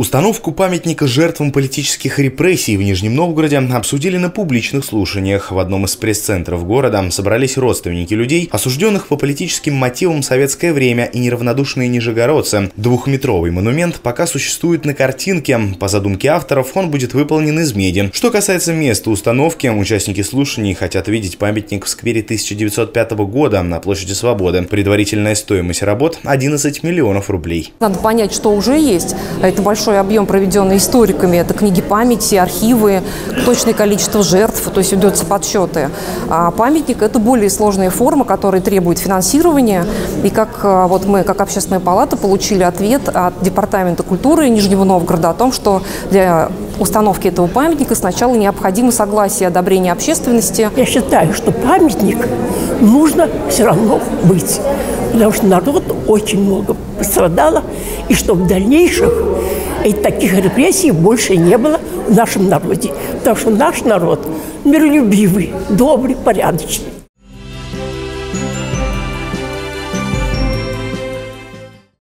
Установку памятника жертвам политических репрессий в Нижнем Новгороде обсудили на публичных слушаниях. В одном из пресс-центров города собрались родственники людей, осужденных по политическим мотивам в советское время, и неравнодушные нижегородцы. Двухметровый монумент пока существует на картинке. По задумке авторов он будет выполнен из меди. Что касается места установки, участники слушаний хотят видеть памятник в сквере 1905 года на площади Свободы. Предварительная стоимость работ – 11 миллионов рублей. Надо понять, что уже есть. Это большой объем, проведенный историками, это книги памяти, архивы, точное количество жертв, то есть ведутся подсчеты. А памятник – это более сложная форма, которая требует финансирования. И как вот мы, как Общественная палата, получили ответ от Департамента культуры Нижнего Новгорода о том, что для установки этого памятника сначала необходимо согласие и одобрение общественности. Я считаю, что памятник нужно все равно быть, потому что народ очень много пострадало, и чтобы в дальнейших таких репрессий больше не было в нашем народе. Потому что наш народ миролюбивый, добрый, порядочный.